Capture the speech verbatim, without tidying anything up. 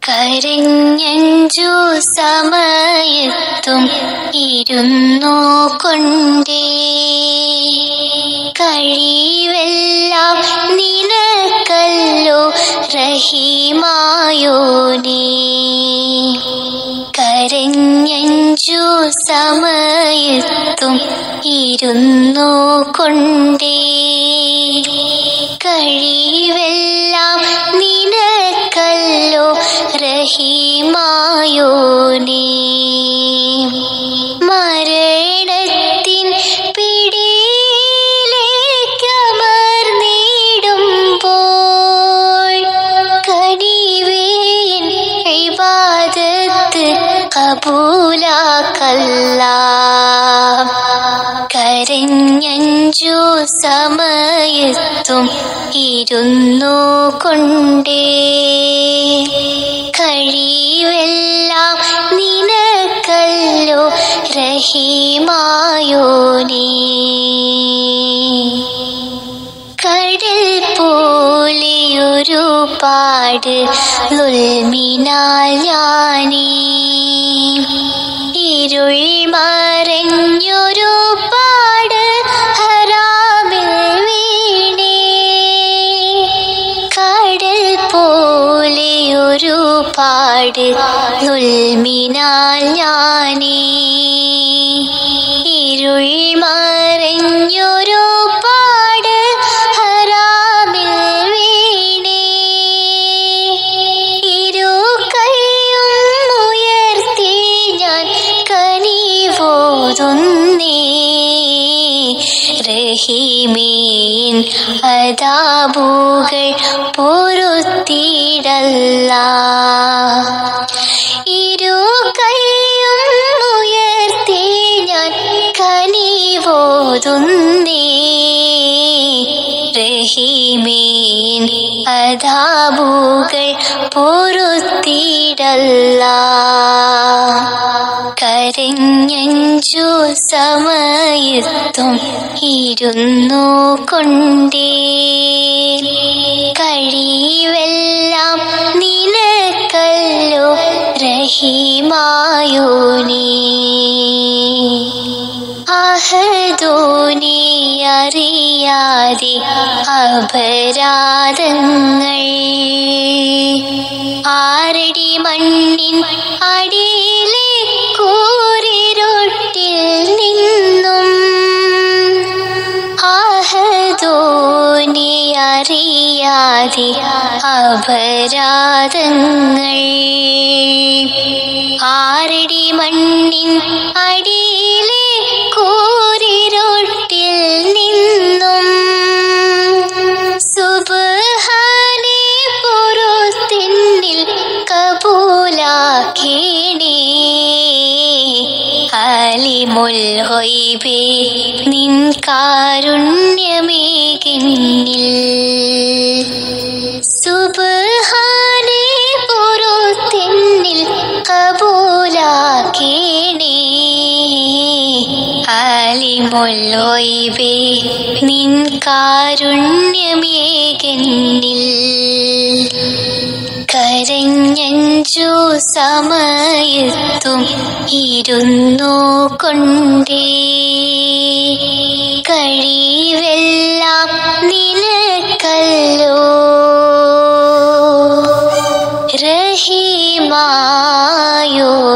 കരഞ്ഞഞ്ചു സമയത്തും ഇരുന്നു കൊണ്ടേ കഴിവെല്ലാം നിനക്കല്ലോ റഹീമായോനേ. കരഞ്ഞഞ്ചു സമയത്തും ഇരുന്നു കൊണ്ടേ കഴിവെല്ലാം നിനക്കല്ലോ റഹീമായോനേ. മരണത്തിൻ പിടിയിലേക്കമർന്നിടുമ്പോൾ കനിവേൻ ഇബാദത്ത് കബൂലാക്കല്ലാ. കരഞ്ഞഞ്ചു സമയത്തും ഇരുന്നു കൊണ്ടേ കഴിവെല്ലാം നിനക്കല്ലോ റഹീമായോനേ. കടൽ പോലെയൊരു പാട് ളുൽമിനാൽ ഞാനേ ഇരുൾ മറഞ്ഞൊരു പാട് ഹറാമിൽ വീണേ. കടൽ പോലെയൊരു പാട് ളുൽമിനാൽ ഞാനേ ഇരുൾ മറഞ്ഞൊരു പാട് ഹറാമിൽ വീണേ. ഇരു കൈയും ഉയർത്തി ഞാൻ കനിവോതുന്നേ റഹീമീൻ അദാബുകൾ പൊറുത്തിടല്ലാ. ഇരു കൈയും ഉയർത്തി ഞാൻ കനിവോതുന്നേ റഹീമീൻ അദാബുകൾ പൊറുത്തിടല്ലാ. കരഞ്ഞഞ്ചു സമയത്തും ഇരുന്നു കൊണ്ടേ കഴിവെല്ലാം നിനക്കല്ലോ റഹീമായോനേ. അഹദോനെ അറിയാതെ അപരാധങ്ങൾ ആരടി മണ്ണിൻ അടിയിലെ കൂരിരുട്ടിൽ നിന്നും അഹദോനെ അറിയാതെ അപരാധങ്ങൾ ആരടി മണ്ണിൻ അടിയിലെ കൂരിരുട്ടിൽ നിന്നും സുബ്ഹാനേ പുറത്തെന്നിൽ കബൂലാക്കേണേ. അലിമുൽ ഗൈബേ നിൻ കാരുണ്യമേകെന്നിൽ സുബ്ഹാനേ പുറത്തെന്നിൽ കബൂലാക്കേണേ. അലിമുൽ ഗൈബേ നിൻ കാരുണ്യമേകെന്നിൽ. കരഞ്ഞഞ്ചു സമയത്തും ഇരുന്നു കൊണ്ടേ കഴിവെല്ലാം നിനക്കല്ലോ റഹീമായോനേ.